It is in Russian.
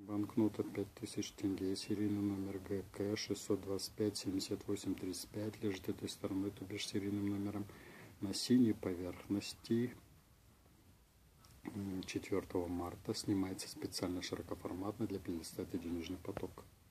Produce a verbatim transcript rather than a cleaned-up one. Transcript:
Банкнота пять тысяч тенге, серийный номер Г К шестьсот двадцать пять семьдесят восемь тридцать пять, лежит этой стороной, то бишь серийным номером, на синей поверхности. четвёртого марта снимается специально широкоформатно для предоставить денежный поток.